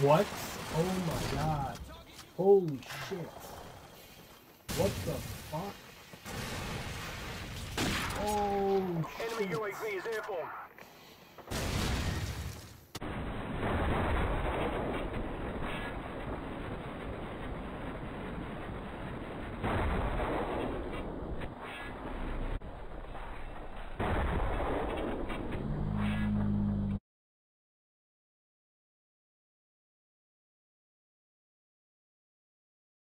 What? Oh my god. Holy shit. What the fuck? Oh shit. Enemy UAV is airborne.